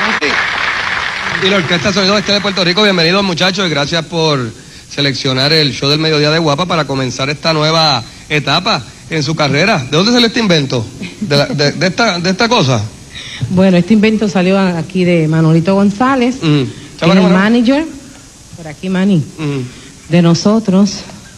Y la Orquesta Sonido Este de Puerto Rico, bienvenidos muchachos y gracias por seleccionar el show del mediodía de Guapa para comenzar esta nueva etapa en su carrera. ¿De dónde salió este invento? ¿De esta cosa? Bueno, este invento salió aquí de Manolito González, el manager, por aquí Manny, de nosotros,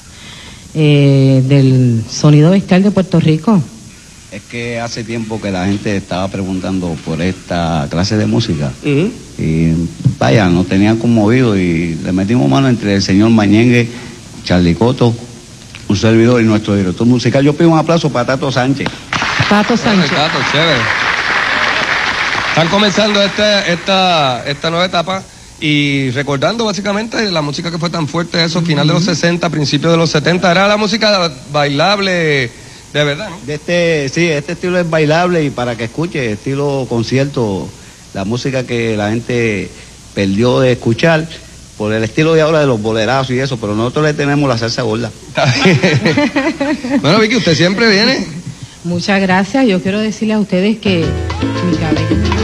del Sonido Vestal de Puerto Rico. Es que hace tiempo que la gente estaba preguntando por esta clase de música y vaya, nos tenían conmovidos y le metimos mano entre el señor Mañengue, Charly Coto, un servidor y nuestro director musical. Yo pido un aplauso para Tato Sánchez. Tato Sánchez. Tato, chévere. Están comenzando esta nueva etapa y recordando básicamente la música que fue tan fuerte, eso, final de los 60, principios de los 70, era la música bailable. De verdad, ¿no? Este estilo es bailable y para que escuche, estilo concierto, la música que la gente perdió de escuchar por el estilo de ahora de los bolerazos y eso, pero nosotros le tenemos la salsa gorda. Bueno, Vicky, usted siempre viene. Muchas gracias. Yo quiero decirle a ustedes que mi cabello...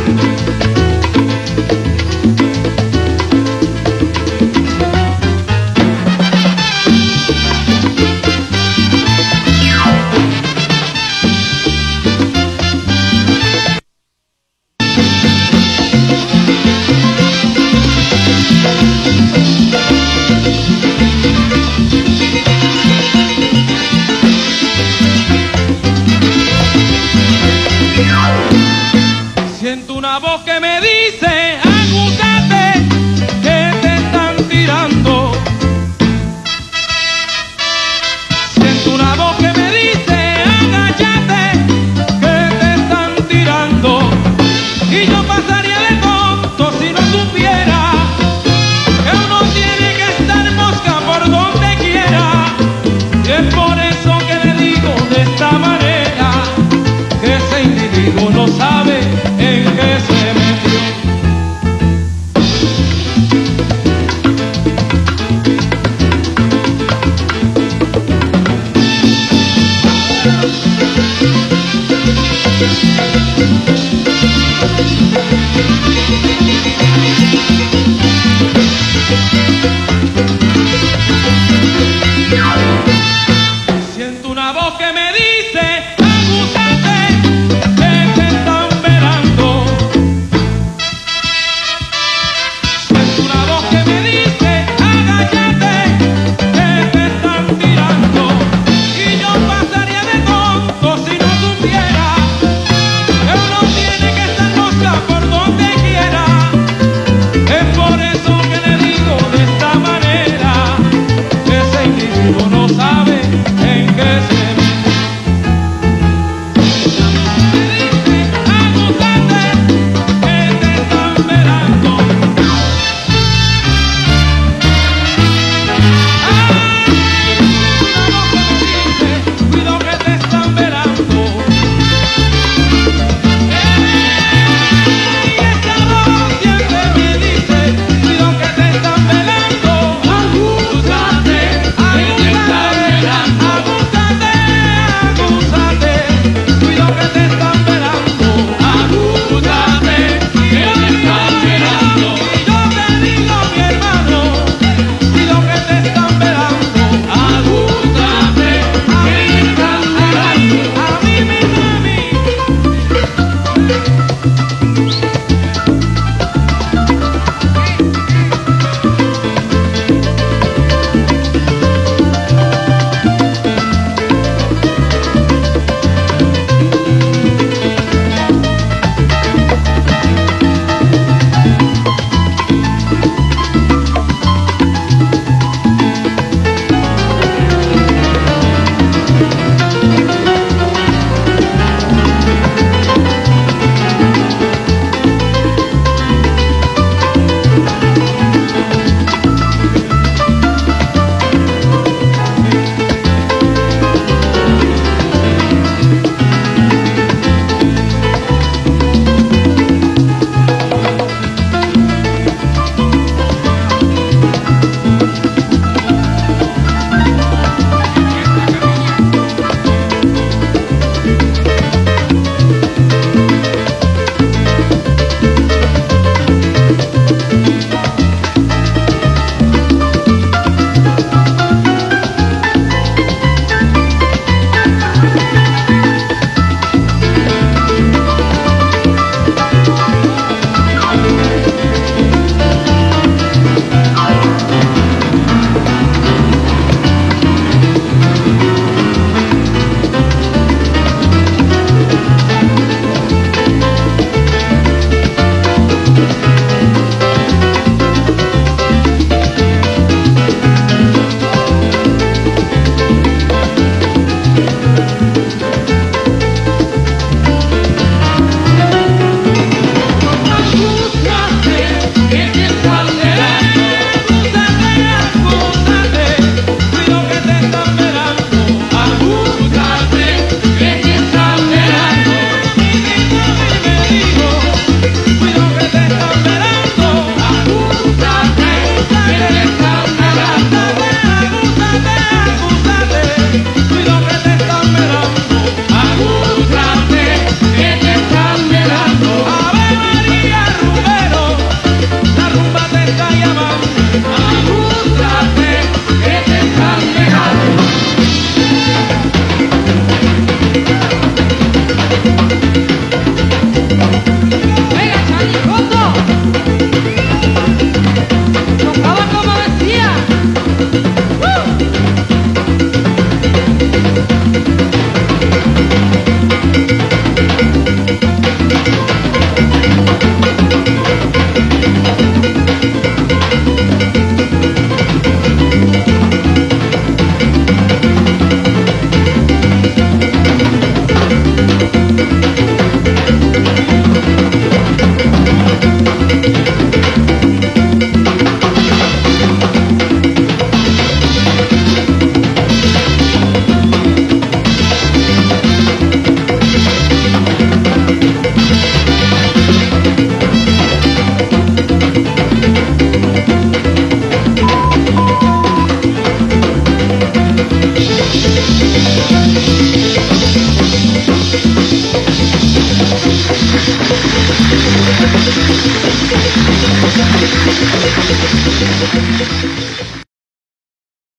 Siento una voz que me dice, agúchate, que te están tirando. Siento una voz que me dice, agáchate, que te están tirando. Y yo pasaría de tonto si no supiera que uno tiene que estar mosca por donde quiera. Y es por eso que le digo de esta manera, que ese individuo no sabe en qué se metió. Siento una voz que me dice, agúchate, que te están esperando. Siento una voz que me dice, agáchate, que te están tirando. Y yo pasaría de tonto si no supiera que uno tiene que estar mosca por donde quiera.